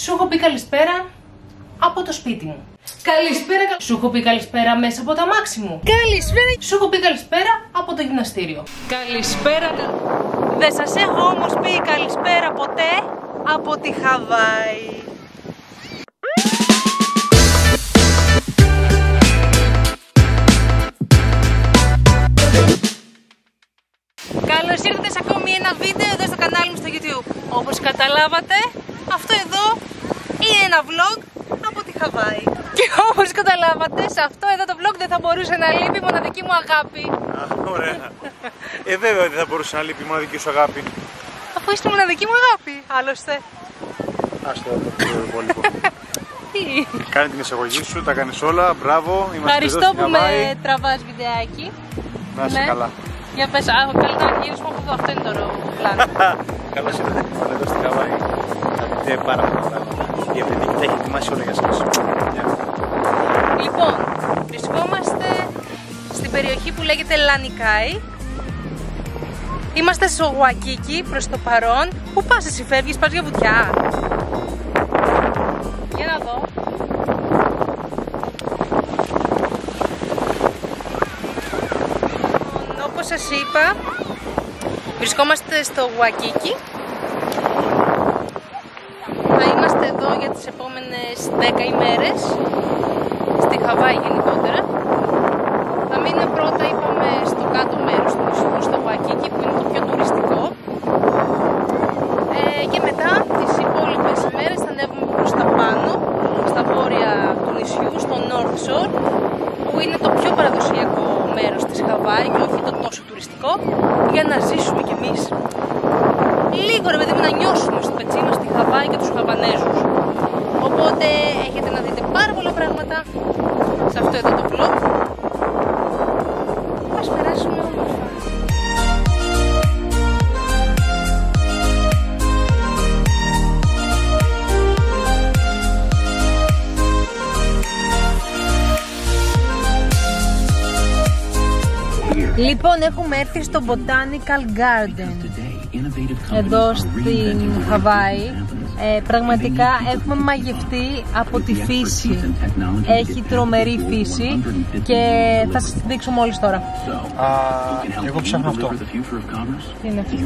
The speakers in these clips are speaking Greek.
Σου έχω πει καλησπέρα από το σπίτι μου. Καλησπέρα. Σου έχω πει καλησπέρα μέσα από το αμάξι μου. Καλησπέρα. Σου έχω πει καλησπέρα από το γυμναστήριο. Καλησπέρα. Δεν σας έχω όμως πει καλησπέρα ποτέ από τη Χαβάη. Καλώς ήρθατε σε ακόμη ένα βίντεο εδώ στο κανάλι μου στο YouTube. Όπως καταλάβατε, αυτό εδώ είναι ένα vlog από τη Χαβάη. Και όπως καταλάβατε, σε αυτό εδώ το vlog δεν θα μπορούσε να λείπει η μοναδική μου αγάπη. Ωραία. Βέβαια δεν θα μπορούσε να λείπει η μοναδική σου αγάπη. Αφού είστε η μοναδική μου αγάπη, άλλωστε. Άστο το υπόλοιπο. Τι? Κάνε την εισαγωγή σου, τα κάνεις όλα, μπράβο. Ευχαριστώ που με τραβάς βιντεάκι. Να είσαι καλά. Για πες, καλύτερα να γυρίσουμε από εδώ, αυτό είναι το πλάνο. Καλώς ήρθατε λοιπόν εδώ στη Χαβάη. Θα δείτε πάρα πολλά πράγματα. Η Ευρετική τα έχει ετοιμάσει όλα για σας. Λοιπόν, βρισκόμαστε στην περιοχή που λέγεται Λανικάι. Είμαστε στο Waikiki προς το παρόν. Πού πας εσύ, φεύγεις, πας για βουτιά? Για να δω. Όπως σας είπα, βρισκόμαστε στο Waikiki. Θα είμαστε εδώ για τις επόμενες 10 ημέρες, στη Χαβάη γενικότερα. Θα μείνουμε πρώτα, είπαμε, στο κάτω μέρος του νησιού, στο Waikiki, που είναι το πιο τουριστικό. Και μετά τις υπόλοιπες ημέρες θα ανέβουμε προς τα πάνω, στα βόρεια του νησιού, στο North Shore, που είναι το πιο παραδοσιακό μέρος της Χαβάη και όχι το τόσο τουριστικό, για να ζήσουμε κι εμείς λίγο, ρε παιδί μου, να νιώσουμε στο πετσί μας τη Χαβάη και τους Χαβανέζους. Οπότε έχετε να δείτε πάρα πολλά πράγματα σε αυτό εδώ το vlog. Ας περάσουμε όμορφα. Λοιπόν, έχουμε έρθει στο Botanical Garden εδώ στην Χαβάη. Πραγματικά έχουμε μαγευτεί από τη φύση. Έχει τρομερή φύση και θα σας τη δείξω μόλις τώρα. Εγώ ψάχνω αυτό. Τι είναι αυτό?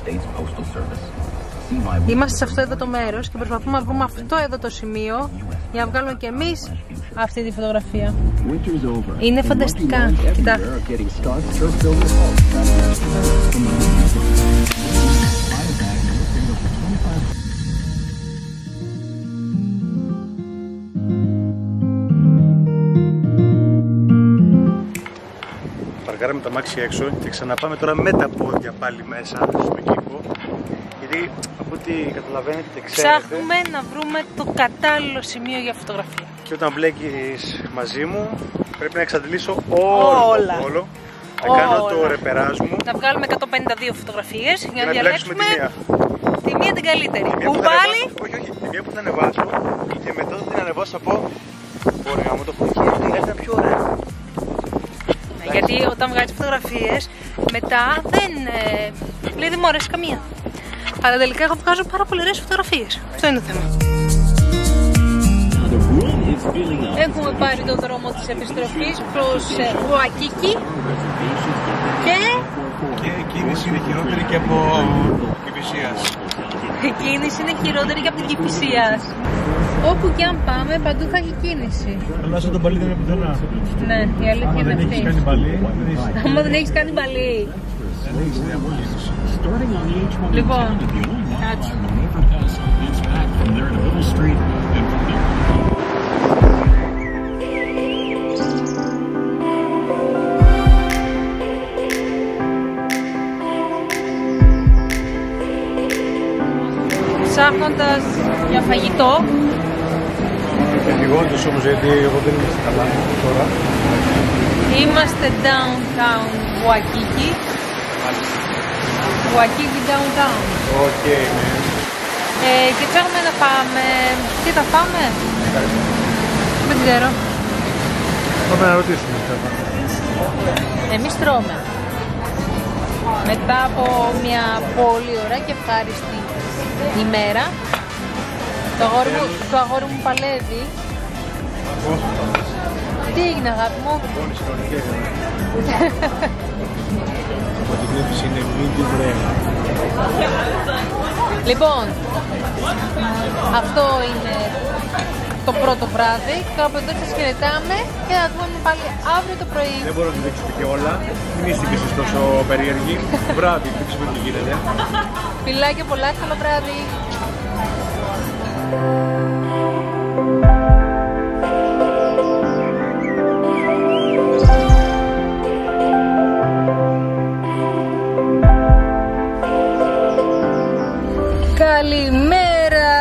Είμαστε σε αυτό εδώ το μέρος και προσπαθούμε να βρούμε αυτό εδώ το σημείο για να βγάλουμε και εμείς αυτή τη φωτογραφία. Είναι φανταστικά. Κοιτάξτε. Παρκάραμε τα μάξι έξω και ξαναπάμε τώρα με τα πόδια πάλι μέσα στον κήπο. Γιατί από ό,τι καταλαβαίνετε, ξέρετε, ψάχνουμε να βρούμε το κατάλληλο σημείο για φωτογραφία. Και όταν μπλέκεις μαζί μου, πρέπει να εξαντλήσω όλο το πόλο. Να κάνω το ρεπεράζ μου. Να βγάλουμε 152 φωτογραφίες για να διαλέξουμε τη μία την καλύτερη. Που πάλι? Όχι, τη μία που θα ανεβάσω και μετά θα την ανεβάσω θα πω ωραία, μου το φωτογραφία την έκανα πιο ωραία. Γιατί όταν βγάζεις φωτογραφίες, μετά δεν μου αρέσει καμία. Αλλά τελικά εγώ βγάζω πάρα πολύ ωραίες φωτογραφίες. Αυτό είναι το θέμα. Έχουμε πάρει το δρόμο της επιστροφής προς Waikiki και η κίνηση είναι χειρότερη και από Κηφισίας. Η κίνηση είναι χειρότερη και από την Κηφισίας. Όπου και αν πάμε, παντού θα έχει κίνηση. Αλλά σαν τον Παλί δεν είναι πουθενά. Ναι, η αλήθεια είναι αυτή. Κάνει μπαλί, άμα δεν έχεις κάνει μπαλί. δεν έχεις διαμόλυνση. Λοιπόν, κάτσε. Ψάχνοντας για φαγητό. Φυγόντως όμως, γιατί εγώ δεν είμαι καλά τώρα. Είμαστε downtown Waikiki. Waikiki downtown. Οκ, ναι. Και ψάχνουμε να πάμε. Τι θα πάμε? Δεν ξέρω. Πάμε να ρωτήσουμε. Εμείς τρώμε. Μετά από μια πολύ ωραία και ευχάριστη ημέρα, Το αγόρι μου παλεύει. Τι έγινε, αγάπη μου? Ό,τι βλέπεις είναι medium rare. Λοιπόν, αυτό είναι το πρώτο βράδυ. Κάπου εδώ σας χαιρετάμε και θα δούμε πάλι αύριο το πρωί. Δεν μπορώ να το δείξετε και όλα. Μην είστε και εσείς τόσο περίεργοι. Βράδυ, δείξουμε τι γίνεται. Φιλάκια πολλά, καλό βράδυ. Καλημέρα!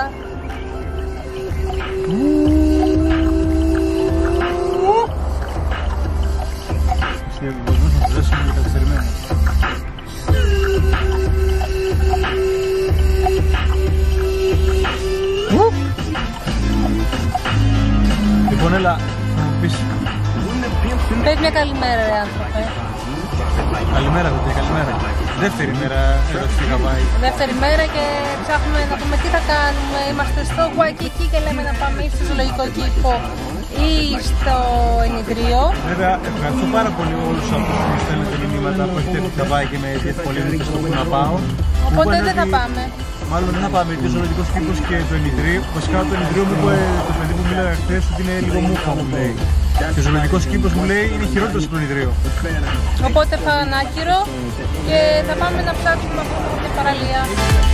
Λοιπόν, έλα, θα μου πεις. Πες μια καλημέρα, ρε άνθρωπε. Καλημέρα, παιδιά, καλημέρα. Δεύτερη μέρα εδώ στη Χαβάη. Δεύτερη μέρα και ψάχνουμε να δούμε τι θα κάνουμε. Είμαστε στο Waikiki και λέμε να πάμε στο ζωολογικό κήπο ή στο ενιδρίο. Βέβαια, ευχαριστώ πάρα πολύ όλους αυτούς που μου στέλνετε μηνύματα που έχετε έρθει στη Χαβάη και με διευκολύνετε στο που να πάω. Οπότε δεν θα πάμε. Μάλλον δεν θα πάμε, γιατί ο ζωολογικός κήπος και το ενιδρίο. Βασικά το ενιδρίο μου είπε το παιδί που μίλαγα χθες ότι είναι λίγο μούχα, μου λέει. Και ο ζωολογικός κήπος μου λέει είναι χειρότερος από το ενιδρίο. Οπότε θα είναι άκυρο και θα πάμε να ψάξουμε να βρούμε την παραλία.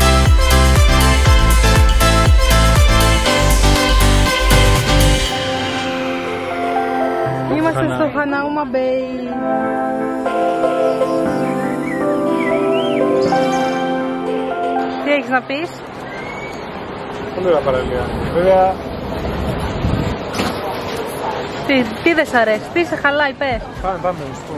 Είμαστε στο Hanauma Bay. Τι έχεις να πεις? Πολύ ωραία παραλία. Βέβαια, Τι δεν σ' αρέσει, τι σε χαλάει, πες. πάμε, να σου πω.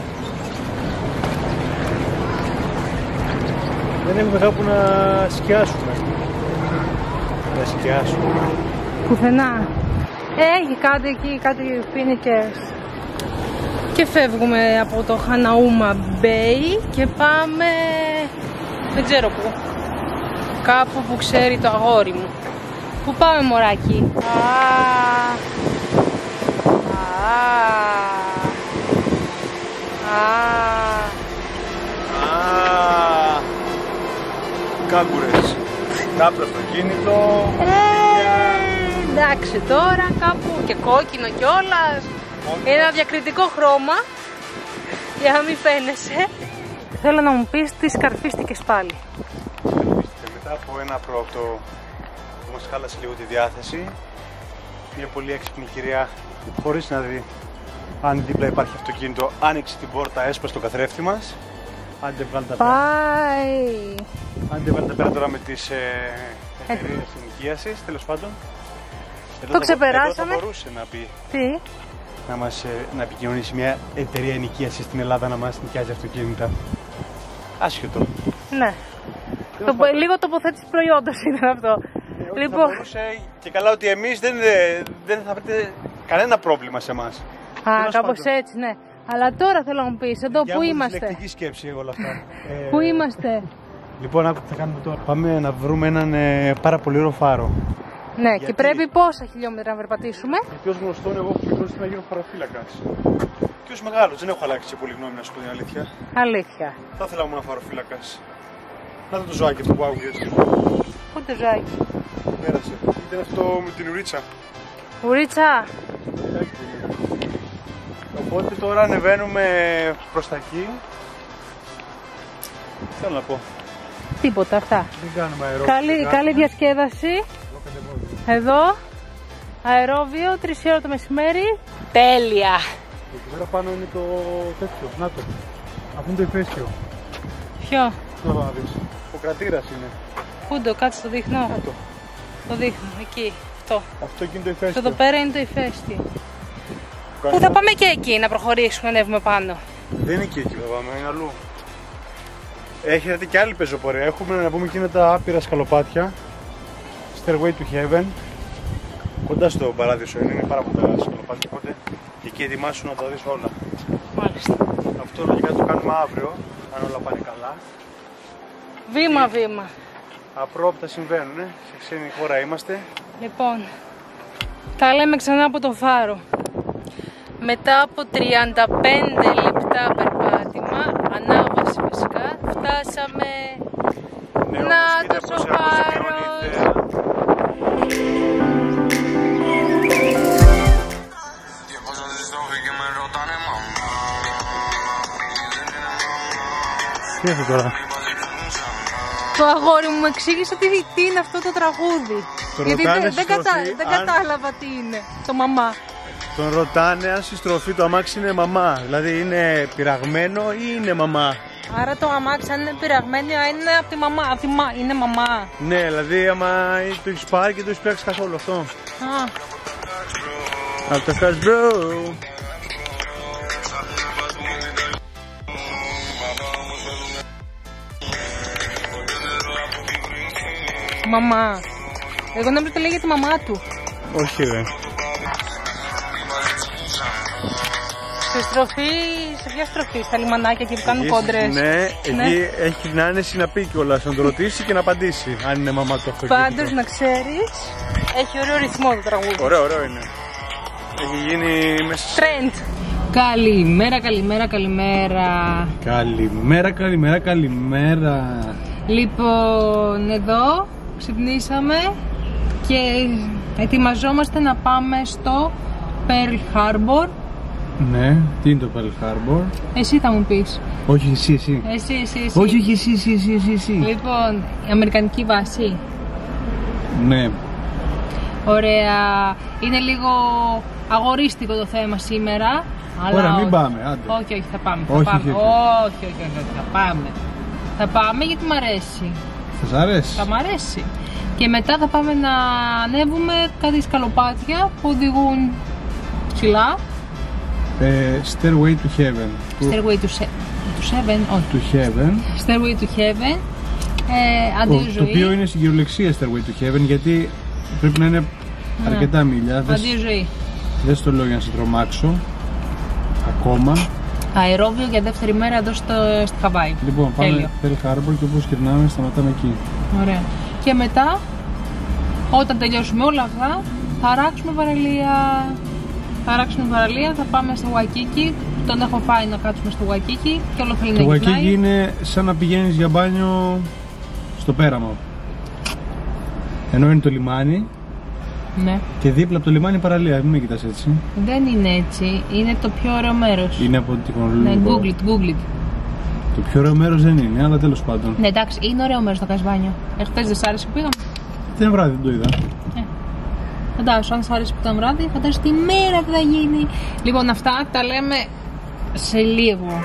Δεν έχουμε κάπου να σκιάσουμε. Να σκιάσουμε. Πουθενά. Έχει κάτι εκεί, κάτι πίνικες. Και φεύγουμε από το Hanauma Bay και πάμε... δεν ξέρω πού. Κάπου που ξέρει το αγόρι μου. Πού πάμε, μωράκι? Κάγκουρες. Κάπου αυτοκίνητο. Εντάξει τώρα, κάπου και κόκκινο κιόλας. Ένα διακριτικό χρώμα. Για να μην φαίνεσαι. Θέλω να μου πεις τι σκαρφίστηκες πάλι. Μετά από ένα πρώτο που μας χάλασε λίγο τη διάθεση, μια πολύ έξυπνη κυρία, χωρίς να δει αν δίπλα υπάρχει αυτοκίνητο, άνοιξε την πόρτα, έσπασε το καθρέφτη μας. Άντε βγάλε τα πέρα. Άντε βγάλε τα πέρα τώρα με τις εταιρείες ενοικίασης, τέλος πάντων. Το ξεπεράσαμε. Εδώ θα μπορούσε να πει. Τι? Να επικοινωνήσει μια εταιρεία ενοικίασης στην Ελλάδα να μας νοικιάζει αυτοκίνητα. Άσχετο. Ναι. Λίγο τοποθέτηση προϊόντος είναι αυτό. Λοιπόν, θα μπορούσε και καλά ότι εμείς δεν θα βρείτε κανένα πρόβλημα σε εμάς. Κάπως έτσι, ναι. Αλλά τώρα θέλω να μου πεις, εδώ που είμαστε. Είναι λεκτική σκέψη όλα αυτά. Πού είμαστε? Λοιπόν, άκου τι θα κάνουμε τώρα. Πάμε να βρούμε έναν πάρα πολύ ωραίο φάρο. Ναι, και πρέπει πόσα χιλιόμετρα να περπατήσουμε? Γιατί ως γνωστόν, εγώ έχω μικρώσει να γίνω φαροφύλακας. Και ως μεγάλος, δεν έχω αλλάξει και πολύ γνώμη, να σου πω την αλήθεια. Αλήθεια. Θα ήθελα να ήμουν φαροφύλακας. Να δω το ζωάκι αυτό που άκουγες. Πού το ζωάκι? Πέρασε. Ήταν αυτό με την ουρίτσα. Ουρίτσα. Οπότε τώρα ανεβαίνουμε προς τα εκεί. Τι θέλω να πω. Τίποτα, αυτά. Δεν κάνουμε αερόβιο. Καλή διασκέδαση. Εδώ. Αερόβιο, 3 ώρα το μεσημέρι. Τέλεια. Εκεί πέρα πάνω είναι το τέτοιο. Να το. Αυτό είναι το ηφαίστειο. Ποιο? Να το να δεις. Ο κρατήρας είναι. Πού το, κάτσε το δείχνω. Αυτό. Το δείχνω, εκεί. Αυτό. Αυτό εκεί είναι το ηφαίστειο. Εδώ πέρα είναι το ηφαίστειο. Πού θα πάμε και εκεί να προχωρήσουμε, να ανέβουμε πάνω? Δεν είναι και εκεί, θα πάμε, είναι αλλού. Έχετε και άλλη πεζοπορία. Έχουμε να πούμε εκείνα τα άπειρα σκαλοπάτια. Stairway to Heaven. Κοντά στο παράδεισο είναι πάρα πολλά σκαλοπάτια. Οπότε και εκεί ετοιμάσου να τα δεις όλα. Μάλιστα. Αυτό λογικά το κάνουμε αύριο, αν όλα πάνε καλά. Βήμα-βήμα. απρόοπτα συμβαίνουν, σε ξένη χώρα είμαστε. Λοιπόν, τα λέμε ξανά από το φάρο. Μετά από 35 λεπτά περπάτημα, ανάβαση φυσικά, φτάσαμε. Ναι, Να το Φάρος. Τι είναι τώρα? Το αγόρι μου εξήγησε τι είναι αυτό το τραγούδι. Γιατί δεν κατάλαβα τι είναι το μαμά. Τον ρωτάνε αν στη στροφή το αμάξι είναι μαμά. Δηλαδή είναι πειραγμένο ή είναι μαμά. Άρα το αμάξι αν είναι πειραγμένο είναι από τη μαμά. Είναι μαμά. Ναι, δηλαδή άμα το έχεις πάρει και το έχεις πειράξει καθόλου αυτό. Α. Από το Fast Bro. Μαμά. Εγώ νόμιζα ότι λέει για τη μαμά του. Όχι ρε. Στη στροφή, σε ποια στροφή, στα λιμανάκια εκεί που κάνουν κόντρες. Ναι, εκεί έχει την άνεση να πει κιόλας, να το ρωτήσει και να απαντήσει αν είναι μαμά του αυτοκίνητο. Πάντως να ξέρεις, έχει ωραίο ρυθμό το τραγούδι. Ωραίο είναι. Έχει γίνει μέσα σε... Trend. Καλημέρα, καλημέρα, καλημέρα. Καλημέρα, καλημέρα, καλημέρα. Λοιπόν, εδώ ξυπνήσαμε και ετοιμαζόμαστε να πάμε στο Pearl Harbor. Ναι, τι είναι το Pearl Harbor? Εσύ θα μου πεις. Όχι, εσύ. Εσύ. Όχι, εσύ. Λοιπόν, η αμερικανική βάση. Ναι. Ωραία. Είναι λίγο αγορίστικο το θέμα σήμερα. Ωραία, μην πάμε, άντε. Όχι, θα πάμε. Όχι, θα πάμε. Θα πάμε γιατί μ' αρέσει. Θα σ' αρέσει? Θα μ' αρέσει. Και μετά θα πάμε να ανέβουμε κάτι σκαλοπάτια που οδηγούν ψηλά. Stairway to Heaven. Stairway to Heaven, όχι. To Heaven. Stairway to Heaven. Αντίο ζωή. Το οποίο είναι στην κυριολεξία Stairway to Heaven, γιατί πρέπει να είναι αρκετά μίλια. Αντίο ζωή. Δεν στο λέω για να σε τρομάξω. Ακόμα. Αερόβιο για δεύτερη μέρα εδώ στη Χαβάη. Λοιπόν, πάμε Pearl Harbor και όπως γυρνάμε σταματάμε εκεί. Ωραία. Και μετά, όταν τελειώσουμε όλα αυτά, θα αράξουμε παραλία. Θα πάμε στο Waikiki. Τον έχω φάει να κάτσουμε στο Waikiki και όλο θέλει να γυρνάει. Το Waikiki είναι σαν να πηγαίνεις για μπάνιο στο πέραμα. Ενώ είναι το λιμάνι. Ναι. Και δίπλα από το λιμάνι παραλία, μην με κοιτάς έτσι. Δεν είναι έτσι, είναι το πιο ωραίο μέρος. Είναι από την Honolulu. Ναι, Google it. Το πιο ωραίο μέρος δεν είναι, αλλά τέλος πάντων. Ναι, εντάξει, είναι ωραίο μέρος να κάνεις μπάνιο. Χθες δεν σ' άρεσε που πήγαμε? Δεν βράδυ, δεν το είδα. Φαντάζομαι, αν σ' άρεσε που ήταν βράδυ, φαντάζομαι τη μέρα που θα γίνει. Λοιπόν, αυτά τα λέμε σε λίγο.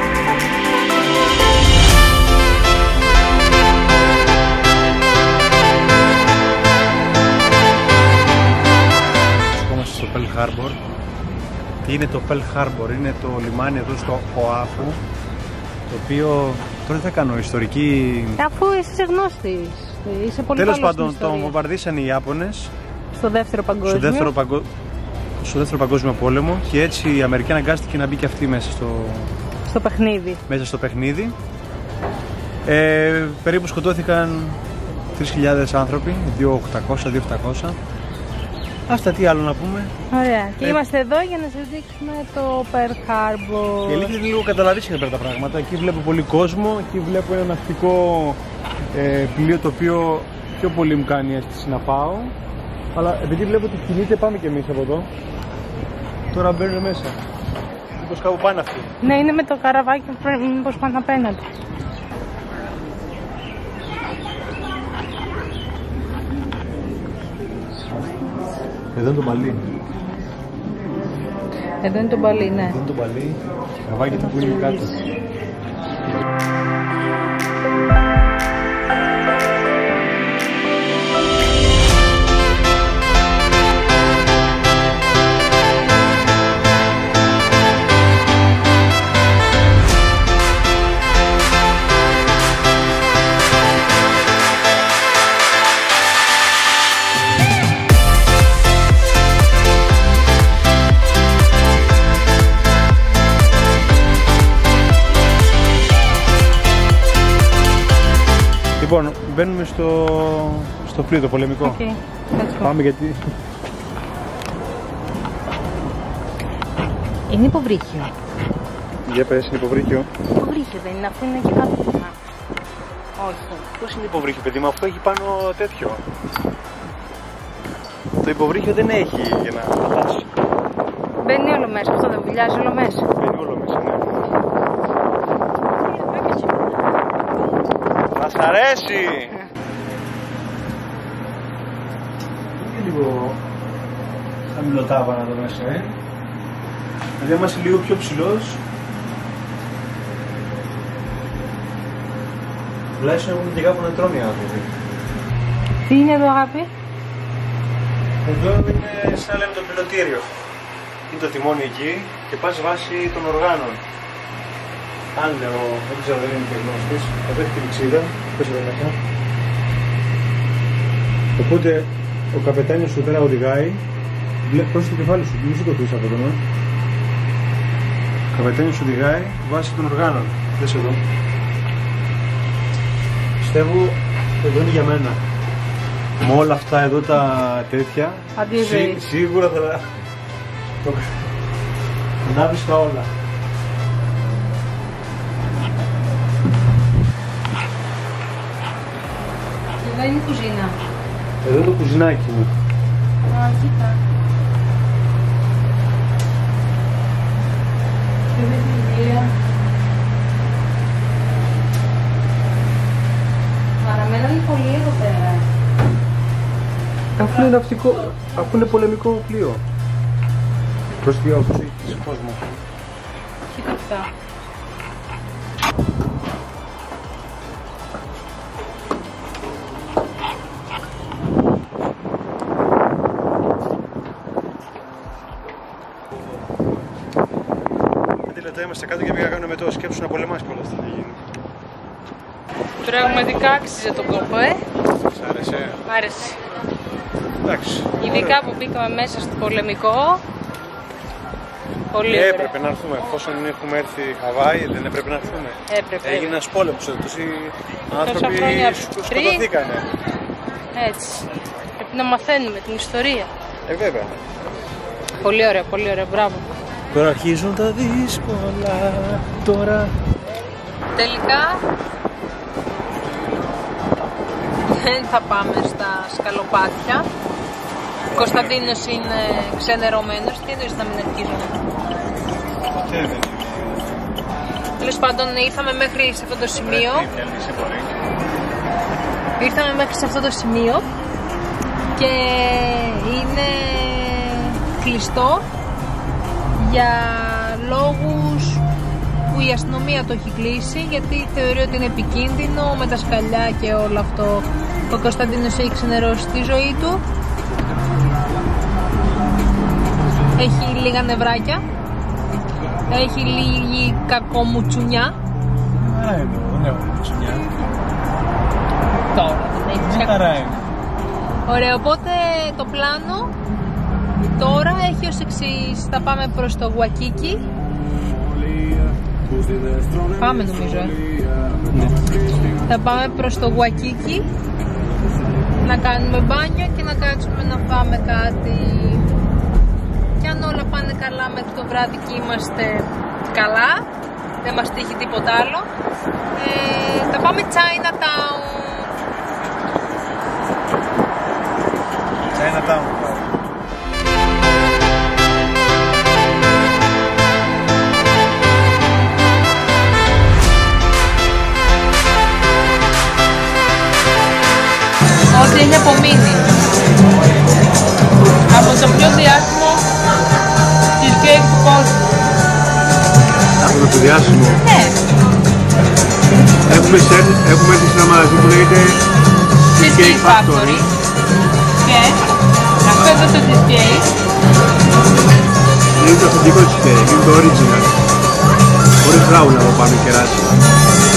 Στο Pearl Harbor. Τι είναι το Pearl Harbor? Είναι το λιμάνι εδώ στο Οάχου, το οποίο τώρα θα κάνω ιστορική. Αφού εσύ είσαι γνώστης, είσαι πολύ καλός. Τέλος πάντων, το βομβαρδίσανε οι Ιάπωνες στο δεύτερο παγκόσμιο πόλεμο και έτσι η Αμερική αναγκάστηκε να μπει και αυτή μέσα στο παιχνίδι. Περίπου σκοτώθηκαν 3.000 άνθρωποι, 2.800-2.700. Αυτά, τι άλλο να πούμε. Ωραία. Και είμαστε εδώ για να σας δείξουμε το Pearl Harbor. Η αλήθεια είναι λίγο καταλαβαίνεις εδώ πέρα τα πράγματα. Εκεί βλέπω πολύ κόσμο, εκεί βλέπω ένα ναυτικό πλοίο το οποίο πιο πολύ μου κάνει αίσθηση να πάω. Αλλά επειδή βλέπω ότι κινείται, πάμε κι εμείς από εδώ. Τώρα μπαίνουν μέσα. Μήπως κάπου πάνε αυτοί? Ναι, είναι με το καραβάκι, μήπως πάνε απέναντι. Εδώ είναι το μπαλί. Εδώ είναι το μπαλί, ναι. Εδώ είναι το μπαλί. Καραβάκι που είναι κάτω. μπαίνουμε στο πλοίο το πολεμικό. Okay. Πάμε γιατί... Είναι υποβρύχιο. Για πες, είναι υποβρύχιο. Υποβρύχιο δεν είναι, αφού είναι και κάτω. Όχι. Πώς είναι υποβρύχιο, παιδί μου, αυτό έχει πάνω τέτοιο. Το υποβρύχιο δεν έχει για να πατάς. Μπαίνει όλο μέσα, αυτό δεν βουλιάζει όλο μέσα. Μπαίνει όλο μέσα, ναι. Θα σ' αρέσει! Είναι λίγο χαμηλοτάβανα εδώ μέσα, Δηλαδή άμα είσαι λίγο πιο ψηλός, τουλάχιστον έχουν και κάπου να τρώνε οι άνθρωποι. Τι είναι εδώ, αγάπη? Εδώ είναι σαν να λέμε το πιλωτήριο. Είναι το τιμόνι εκεί και πας βάσει των οργάνων. Αν λέω, δεν ξέρω, δεν είναι και γνώστης, εδώ έχει την πηξίδα, πες εδώ μέσα. Οπότε ο καπετάνιος σου πέρα οδηγάει, πρόσεχε το κεφάλι σου, μην σου το πεις από εδώ. Ο καπετάνιος σου οδηγάει βάσει των οργάνων. Δες εδώ. Πιστεύω εδώ είναι για μένα. Με όλα αυτά εδώ τα τέτοια, σίγουρα θα τα βρίσκα όλα. Εδώ είναι η κουζίνα. Εδώ είναι το κουζινάκι μου. Α, κοίτα. Εδώ είναι η βιβλία. Παραμένουν πολύ εδώ πέρα. Αφού είναι ναυτικό, αφού είναι πολεμικό πλοίο. Προς τη όψη της κόσμου. Κοίτα αυτά. Λεπτά είμαστε κάτω και πήγα να κάνουμε μετό. Σκέψου να πολεμάς κιόλας τι θα γίνει. Πραγματικά άξιζε τον κόπο, Σ' άρεσε? Μ' άρεσε. Εντάξει. Ειδικά που μπήκαμε μέσα στο πολεμικό. Πολύ ωραία. Έπρεπε να έρθουμε. Εφόσον έχουμε έρθει Χαβάη, δεν έπρεπε να έρθουμε. Έπρεπε. Έγινε ένας πόλεμος εδώ. Τόσοι άνθρωποι σκοτωθήκανε. Έτσι. Πρέπει να μαθαίνουμε την ιστορία. Βέβαια. Πολύ ωραία, πολύ ωραία. Μπράβο. Τώρα αρχίζουν τα δύσκολα. Τώρα. Τελικά δεν θα πάμε στα σκαλοπάτια. Ο Κωνσταντίνος είναι ξενερωμένος. Τι εννοείς να μην αρχίζουμε? Τέλος πάντων ήρθαμε μέχρι σε αυτό το σημείο. Ήρθαμε μέχρι σε αυτό το σημείο και είναι κλειστό για λόγους που η αστυνομία το έχει κλείσει, γιατί θεωρεί ότι είναι επικίνδυνο με τα σκαλιά και όλο αυτό. Ο Κωνσταντίνος έχει ξενερώσει τη ζωή του. Έχει λίγα νευράκια. Έχει λίγη κακομουτσουνιά. Δεν έχω μουτσουνιά. Τώρα δεν έχεις κακομουτσουνιά. Ωραία, οπότε το πλάνο τώρα έχει ως εξής. Θα πάμε προς το Γουακίκι. Πάμε νομίζω. Θα πάμε προς το Γουακίκι να κάνουμε μπάνιο και να κάτσουμε να φάμε κάτι. Και αν όλα πάνε καλά μέχρι το βράδυ και είμαστε καλά, δεν μας τύχει τίποτα άλλο, θα πάμε Chinatown. Chinatown. Ό,τι έχει απομείνει από το πιο διάσημο cheesecake του κόσμου. Από το διάσημο. Ναι. Έχουμε έρθει σε ένα μαγαζί που λέγεται Cheesecake Factory. Και αυτό εδώ το cheesecake είναι το αυθεντικό cheesecake, είναι το original. Χωρίς ράουλα από πάνω κεράσι.